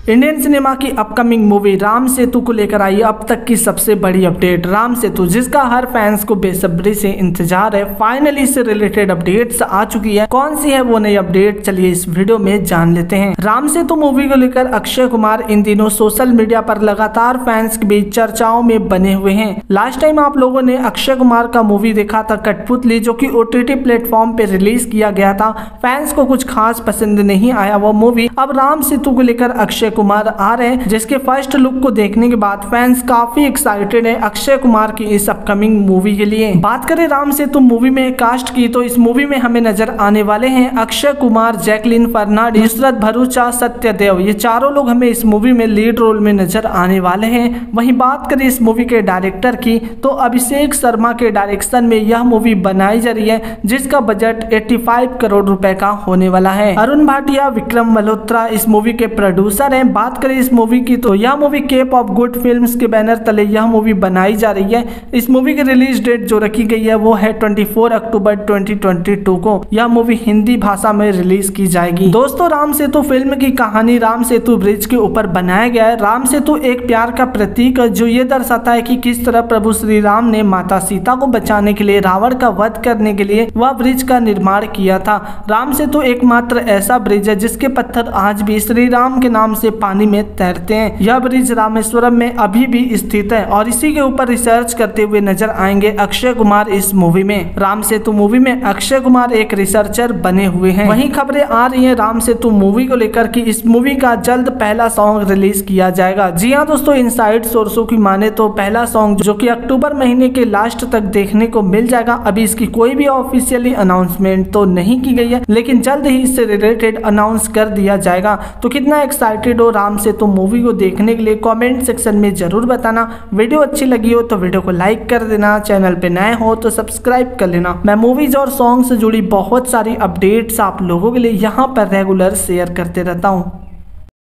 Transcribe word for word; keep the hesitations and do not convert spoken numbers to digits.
Indian cinema की upcoming movie Ram Setu को लेकर आई अब तक की सबसे बड़ी अपडेट राम सेतु, जिसका हर फैंस को बेसब्री से इंतजार है। फाइनली इससे रिलेटेड अपडेट्स आ चुकी है। कौन सी है वो नई अपडेट, चलिए इस वीडियो में जान लेते हैं। राम सेतु मूवी को लेकर अक्षय कुमार इन दिनों सोशल मीडिया पर लगातार फैंस के बीच चर्चाओं में बने हुए हैं। लास्ट टाइम आप लोगों ने अक्षय कुमार का मूवी देखा था कठपुतली, जो कि ओटीटी प्लेटफॉर्म पे रिलीज किया गया था। फैंस को कुछ खास पसंद नहीं आया वो मूवी। अब राम सेतु को लेकर अक्षय कुमार आ रहे हैं, जिसके फर्स्ट लुक को देखने के बाद फैंस काफी एक्साइटेड है अक्षय कुमार की इस अपकमिंग मूवी के लिए। बात करें राम सेतु मूवी में कास्ट की, तो इस मूवी में हमें नजर आने वाले हैं अक्षय कुमार, जैकलीन फर्नांडिस, नुसरत भरूचा, सत्यदेव। ये चारों लोग हमें इस मूवी में लीड रोल में नजर आने वाले हैं। वहीं बात करें इस मूवी के डायरेक्टर की, तो अभिषेक शर्मा के डायरेक्शन में यह मूवी बनाई जा रही है, जिसका बजट पचासी करोड़ रुपए का होने वाला है। अरुण भाटिया, विक्रम मल्होत्रा इस मूवी के प्रोड्यूसर हैं। बात करें इस मूवी की, तो यह मूवी केप ऑफ गुड फिल्म्स के बैनर तले यह मूवी बनाई जा रही है। इस मूवी की रिलीज डेट जो रखी गई है वो है चौबीस अक्टूबर दो हज़ार बाईस को। यह मूवी हिंदी भाषा में रिलीज की जाएगी। दोस्तों, राम सेतु फिल्म की कहानी राम सेतु ब्रिज के ऊपर बनाया गया है। राम सेतु एक प्यार का प्रतीक है, जो ये दर्शाता है कि किस तरह प्रभु श्री राम ने माता सीता को बचाने के लिए, रावण का वध करने के लिए वह ब्रिज का निर्माण किया था। राम सेतु एकमात्र ऐसा ब्रिज है जिसके पत्थर आज भी श्री राम के नाम से पानी में तैरते हैं। यह ब्रिज रामेश्वरम में अभी भी स्थित है और इसी के ऊपर रिसर्च करते हुए नजर आएंगे अक्षय कुमार इस मूवी में। राम सेतु मूवी में अक्षय कुमार एक रिसर्चर बने हुए हैं। वहीं खबरें आ रही हैं राम सेतु मूवी को लेकर कि इस मूवी का जल्द पहला सॉन्ग रिलीज किया जाएगा। जी हाँ दोस्तों, इनसाइड सोर्सों की माने तो पहला सॉन्ग जो कि अक्टूबर महीने के लास्ट तक देखने को मिल जाएगा। अभी इसकी कोई भी ऑफिशियली अनाउंसमेंट तो नहीं की गई है, लेकिन जल्द ही इससे रिलेटेड अनाउंस कर दिया जाएगा। तो कितना एक्साइटेड हो राम सेतु मूवी को देखने के लिए कमेंट सेक्शन में जरूर बताना। वीडियो अच्छी लगी हो तो वीडियो को लाइक कर देना, चैनल पे नए हो तो सब्सक्राइब कर लेना। मैं मूवीज और सॉन्ग से जुड़ी बहुत सारी अपडेट्स आप लोगों के लिए यहाँ पर रेगुलर शेयर करते रहता हूँ।